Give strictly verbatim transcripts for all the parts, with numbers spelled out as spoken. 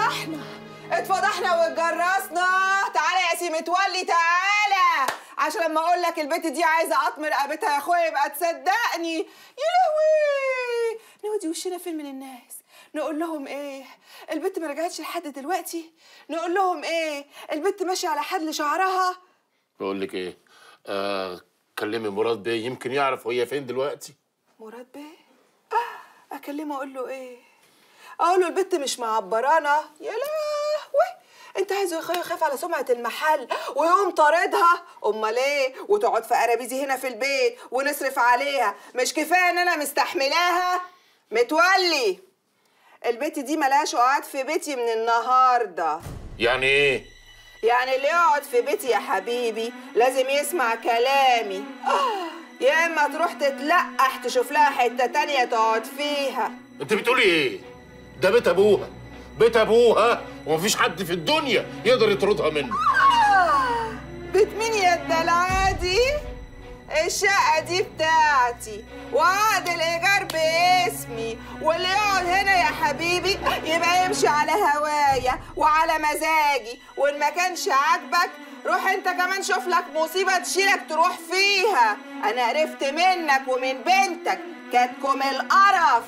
اتفضحنا اتفضحنا واتجرسنا. تعالى يا سي متولي تعالى، عشان لما اقول لك البت دي عايزه اطم رقبتها يا اخويا يبقى تصدقني. يا لهوي، نودي وشنا فين من الناس؟ نقول لهم ايه؟ البت ما رجعتش لحد دلوقتي؟ نقول لهم ايه؟ البت ماشيه على حد لشعرها؟ بقول لك ايه، آه كلمي مراد بيه يمكن يعرف هي فين دلوقتي. مراد بيه؟ آه اكلمه اقول له ايه؟ اقول له البت مش معبرانا. يا لهوي، انت عايزه يا اخويا يخاف على سمعه المحل ويقوم طاردها؟ امال ايه؟ وتقعد في قرابيزي هنا في البيت ونصرف عليها؟ مش كفايه ان انا مستحملاها؟ متولي، البت دي ملهاش قعاد في بيتي من النهارده. يعني ايه؟ يعني اللي يقعد في بيتي يا حبيبي لازم يسمع كلامي، آه يا اما تروح تتلقح تشوف لها حته تانيه تقعد فيها. انت بتقولي ايه؟ ده بيت ابوها، بيت ابوها، ومفيش حد في الدنيا يقدر يطردها منه. آه بيت مين يا الدلعه دي؟ الشقه دي بتاعتي وعقد الايجار باسمي، واللي يقعد هنا يا حبيبي يبقى يمشي على هوايا وعلى مزاجي، وان ما كانش عاجبك روح انت كمان شوف لك مصيبه تشيلك تروح فيها. انا عرفت منك ومن بنتك كاتكم القرف.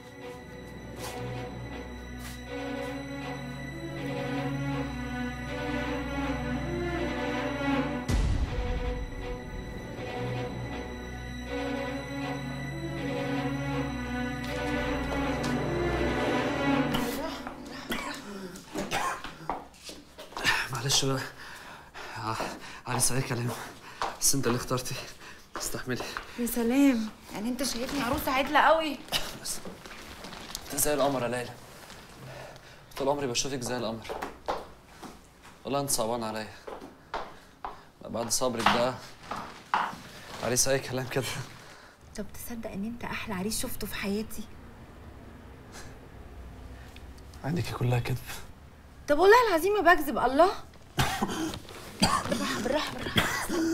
معلش بقى، عايز عليك كلام بس انت اللي اخترتي، استحملي. يا سلام، يعني انت شايفني عروسه عدله قوي؟ بس انت زي القمر يا ليلى، طول عمري بشوفك زي القمر. والله انت صعبان عليا بعد صبرك ده. عريس اي كلام كده. طب تصدق ان انت احلى عريس شفته في حياتي؟ عندك كلها كذب. طب والله العظيم ما بكذب. الله، بالراحه بالراحه بالراحه.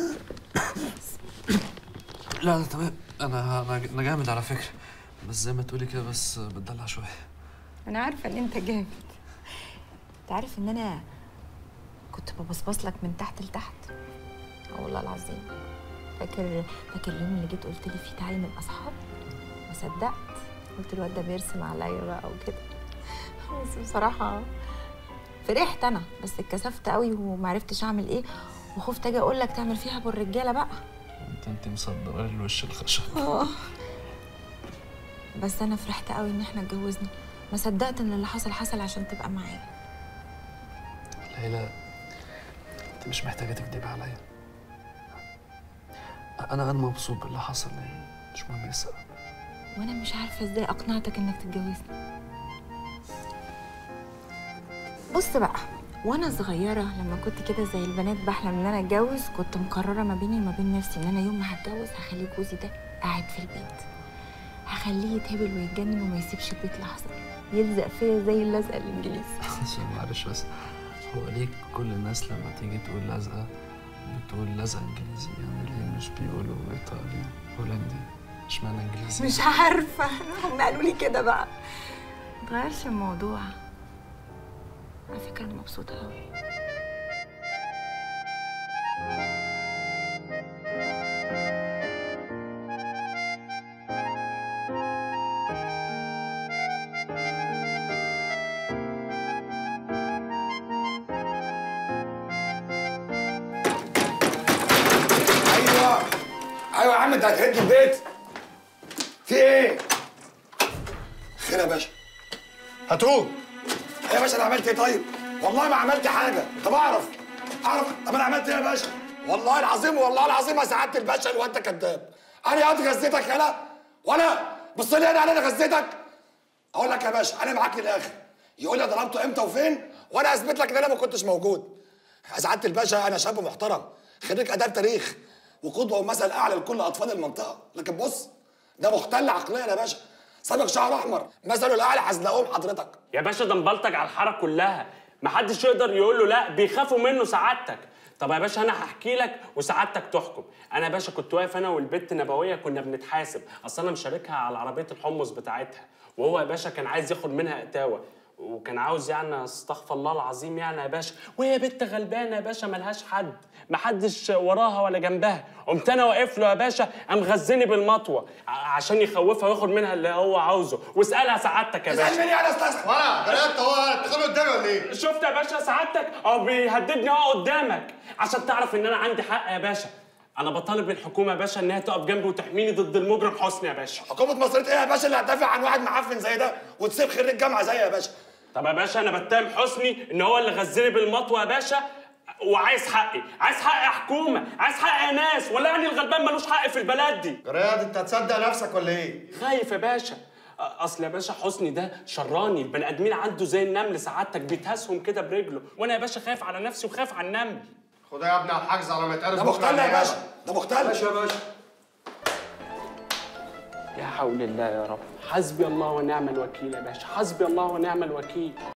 لا لا تمام، انا انا جامد على فكره، بس زي ما تقولي كده بس بتدلع شويه. انا عارفه ان انت جامد. انت عارف ان انا كنت ببصبص لك من تحت لتحت؟ اه والله العظيم. فاكر فاكر اليوم اللي جيت قلت لي فيه تعالي نبقى اصحاب؟ ما صدقت، قلت الواد ده بيرسم عليا بقى وكده. بس بصراحه فرحت انا، بس اتكسفت قوي ومعرفتش اعمل ايه، وخفت اجي اقول لك تعمل فيها ابو الرجاله بقى. انت انت مصدره لي الوش الخشب. اه بس انا فرحت قوي ان احنا اتجوزنا، ما صدقت ان اللي حصل حصل عشان تبقى معايا. ليلى انت مش محتاجه تكدبي عليا، انا انا مبسوط باللي حصل، مش مهم ايه السبب. وانا مش عارفه ازاي اقنعتك انك تتجوزني. بص بقى، وانا صغيره لما كنت كده زي البنات بحلم ان انا اتجوز، كنت مقرره ما بيني وما بين نفسي ان انا يوم ما هتجوز هخلي جوزي ده قاعد في البيت، هخليه يتهبل ويتجنن وما يسيبش البيت لحظه، يلزق فيا زي اللزقه الانجليزي. معلش بس هو ليه كل الناس لما تيجي تقول لزقه بتقول لزقه انجليزي؟ يعني ليه مش بيقولوا ايطالي هولندي؟ اشمعنى انجليزي؟ مش عارفه، هم قالوا لي كده بقى. ما تغيرش الموضوع. على فكرة أنا مبسوطة أوي. أيوه أيوه يا عم، أنت هتهد البيت؟ في إيه؟ خير يا باشا؟ هاتوه يا باشا. انا عملت ايه طيب؟ والله ما عملت حاجه. طب اعرف اعرف طب انا عملت ايه يا باشا؟ والله العظيم والله العظيم ما ساعدت الباشا اللي انت كذاب. انا قد غزيتك يالا؟ ولا بص لي انا انا غزيتك؟ اقول لك يا باشا انا معاك للاخر. يقول لي ضربته امتى وفين وانا اثبت لك ان انا ما كنتش موجود. سعاده الباشا انا شاب محترم خريج اداب تاريخ وقدوه ومثل اعلى لكل اطفال المنطقه، لكن بص ده مختل عقليا يا باشا، سابق شعر احمر مثله الاعلى حزلقوم حضرتك. يا باشا ده مبلطج على الحاره كلها، محدش يقدر يقول له لا، بيخافوا منه سعادتك. طب يا باشا انا هحكي لك وسعادتك تحكم. انا يا باشا كنت واقف انا والبت نبويه كنا بنتحاسب، اصل انا مشاركها على عربيه الحمص بتاعتها، وهو يا باشا كان عايز ياخد منها اتاوه، وكان عاوز يعني استغفر الله العظيم يعني يا باشا، وهي بنت غلبانه يا باشا ملهاش حد، محدش وراها ولا جنبها، قمت انا واقف له يا باشا قام غزني بالمطوه عشان يخوفها وياخد منها اللي هو عاوزه، واسالها سعادتك يا باشا. اسال مين يا استاذ؟ ولا ده انت هو تدخل قدامي ولا ايه؟ شفت يا باشا سعادتك او بيهددني اهو قدامك عشان تعرف ان انا عندي حق يا باشا. انا بطالب الحكومه يا باشا انها تقف جنبي وتحميني ضد المجرم حسني يا باشا. حكومه مصريه ايه يا باشا اللي هتدافع عن واحد معفن زي ده وتسيب خريج جامعه زي يا باشا؟ طب يا باشا انا بتهم حسني ان هو اللي غزني بالمطوه يا باشا، وعايز حقي، عايز حق يا حكومه، عايز حق يا ناس، ولا يعني الغلبان ملوش حق في البلد دي؟ جراد انت هتصدق نفسك ولا ايه؟ خايف يا باشا. اصل يا باشا حسني ده شراني، البني ادمين عنده زي النمل سعادتك بيتهزهم كده برجله، وانا يا باشا خايف على نفسي وخايف على النمل. خدها يا ابني على الحجز على ما يتعرف. ده مختل يا باشا، ده مختل. ماشي يا باشا. يا حول الله يا رب، حسبي الله ونعم الوكيل يا باشا، حسبي الله ونعم الوكيل.